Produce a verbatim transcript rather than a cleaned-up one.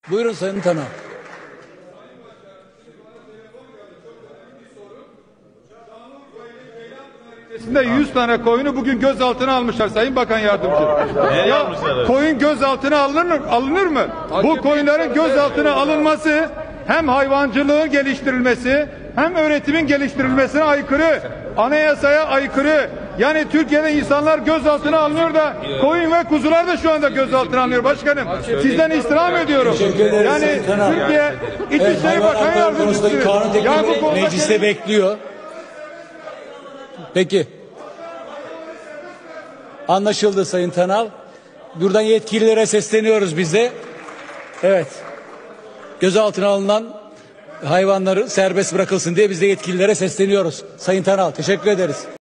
Buyurun Sayın Tanal. yüz tane koyunu bugün gözaltına almışlar Sayın Bakan Yardımcı. Ya koyun gözaltına alınır, alınır mı? Bu koyunların gözaltına alınması hem hayvancılığın geliştirilmesi hem öğretimin geliştirilmesine aykırı. Anayasaya aykırı. Yani Türkiye'de insanlar gözaltına alınıyor da koyun ve kuzular da şu anda gözaltına alınıyor başkanım. Sizden istirham ediyorum. Yani Türkiye İçişleri Bakan Yardımcısı. Kanun teklifi mecliste bekliyor. Peki. Anlaşıldı Sayın Tanal. Buradan yetkililere sesleniyoruz biz de. Evet. Gözaltına alınan hayvanları serbest bırakılsın diye biz de yetkililere sesleniyoruz. Sayın Tanal teşekkür ederiz.